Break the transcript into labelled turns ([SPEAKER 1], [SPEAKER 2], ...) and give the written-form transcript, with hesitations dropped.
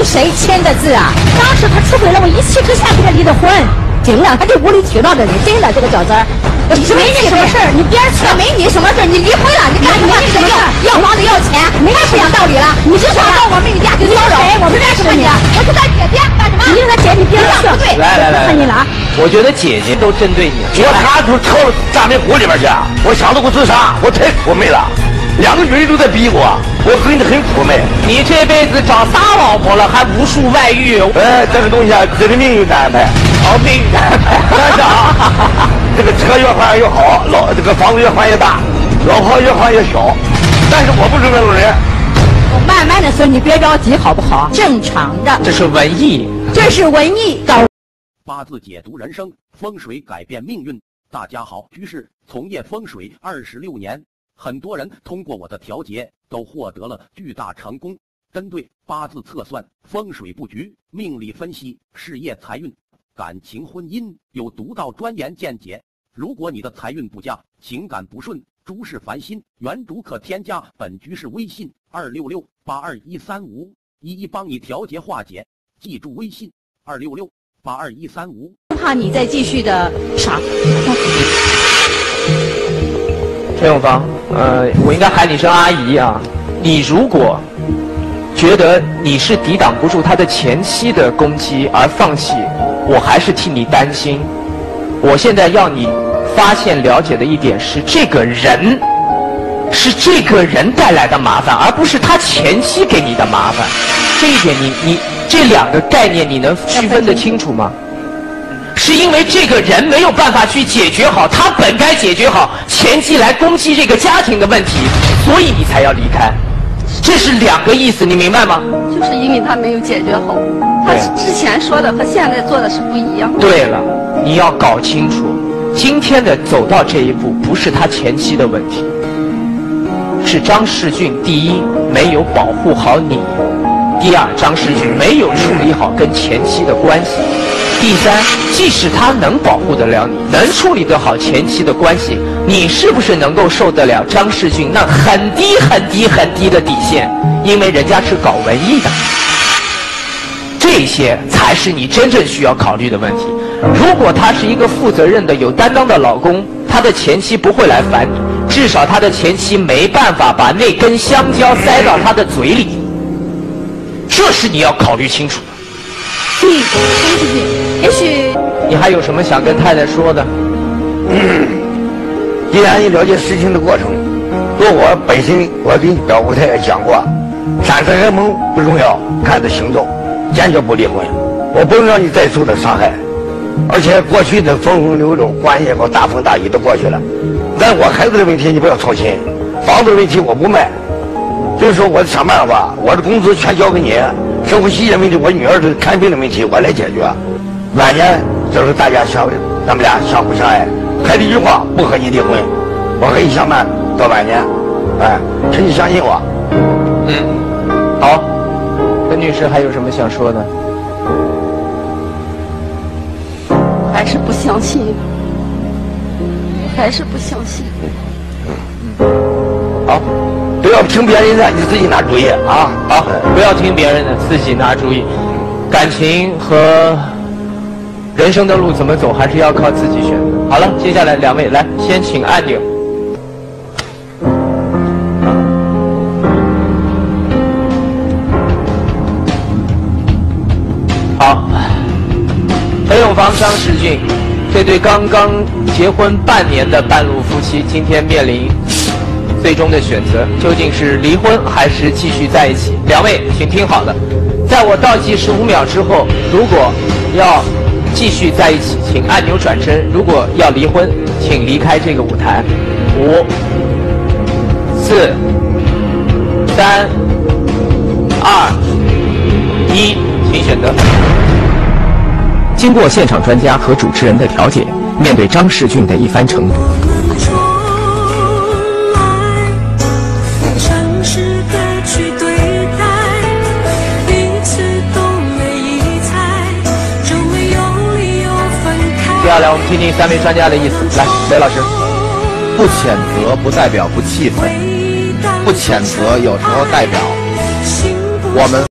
[SPEAKER 1] 谁签的字啊？当时他吃亏了，我一气之下跟他离的婚。惊了，他就无理取闹的人，真的这个小子儿。没你什么事儿，你边去，没你什么事儿，你离婚了，你干什么？你什么事儿？要房子要钱，没太讲道理了。你是说到我妹妹家去骚扰？我不认识你，我是他姐姐，干什么？你是他姐，你别去。不对，来，看你了啊！
[SPEAKER 2] 我觉得姐姐都针对你，
[SPEAKER 3] 我他就跳炸面湖里边去，我想着我自杀，我太苦闷了。2个女人都在逼我，我真的很苦闷。
[SPEAKER 2] 你这辈子找仨老婆了，还无数外遇。
[SPEAKER 3] 这个东西啊，这是命运的安排。
[SPEAKER 2] 命运的安排。
[SPEAKER 3] 但是啊，这个车越换越好，这个房子越换越大，老婆越换越小。但是我不是那种人。
[SPEAKER 1] 我慢慢的说，你别着急，好不好？正常的。
[SPEAKER 2] 这是文艺，
[SPEAKER 1] 这是文艺。
[SPEAKER 4] 八字解读人生，风水改变命运。大家好，居士从业风水26年。很多人通过我的调节都获得了巨大成功。针对八字测算、风水布局、命理分析、事业财运、感情婚姻有独到专研见解。如果你的财运不佳、情感不顺、诸事烦心，原主可添加本居士微信266-8213511帮你调节化解。记住微信266-82135。
[SPEAKER 1] 怕你再继续的傻。
[SPEAKER 2] 陈永芳，我应该喊你声阿姨啊。你如果觉得你是抵挡不住他的前妻的攻击而放弃，我还是替你担心。我现在要你发现了解的一点是，这个人带来的麻烦，而不是他前妻给你的麻烦。这一点你这2个概念你能区分得清楚吗？是因为这个人没有办法去解决好他本该解决好前妻来攻击这个家庭的问题，所以你才要离开。这是2个意思，你明白吗？
[SPEAKER 5] 就是因为他没有解决好，他之前说的和现在做的是不一样。
[SPEAKER 2] 对了，你要搞清楚，今天的走到这一步不是他前妻的问题，是张世俊第一没有保护好你，第二张世俊没有处理好跟前妻的关系，第三，即使他能保护得了你，能处理得好前妻的关系，你是不是能够受得了张世俊那很低的底线？因为人家是搞文艺的，这些才是你真正需要考虑的问题。如果他是一个负责任的、有担当的老公，他的前妻不会来烦你，至少他的前妻没办法把那根香蕉塞到他的嘴里，这是你要考虑清楚的。
[SPEAKER 1] 张世俊，也许
[SPEAKER 2] 你还有什么想跟太太说的？
[SPEAKER 3] 既然你了解事情的过程，做我本身，我跟表姑太太讲过，3次噩梦不重要，看着行动，坚决不离婚。我不能让你再受到伤害，而且过去的风风流流，关系也好，大风大雨都过去了。但我孩子的问题你不要操心，房子的问题我不卖，就是说我想办法，我的工资全交给你。生活细节问题，我女儿的看病的问题我来解决。晚年就是大家咱们俩相互相爱。还是一句话，不和你离婚，我和你相伴到晚年。请你相信我。
[SPEAKER 2] 好，陈女士还有什么想说的？
[SPEAKER 5] 还是不相信，还是不相信。
[SPEAKER 3] 好。不要听别人的，你自己拿主意啊！
[SPEAKER 2] 好，不要听别人的，自己拿主意。感情和人生的路怎么走，还是要靠自己选择。好了，接下来2位来，先请按钮。好，陈永芳、张世俊这对刚刚结婚半年的半路夫妻，今天面临最终的选择，究竟是离婚还是继续在一起？2位请听好了，在我倒计15秒之后，如果要继续在一起，请按钮转身；如果要离婚，请离开这个舞台。5、4、3、2、1，请选择。经过现场专家和主持人的调解，面对张世俊的一番澄清。接下来我们听听3位专家的意思。来，雷老师，
[SPEAKER 6] 不谴责不代表不气愤，不谴责有时候代表我们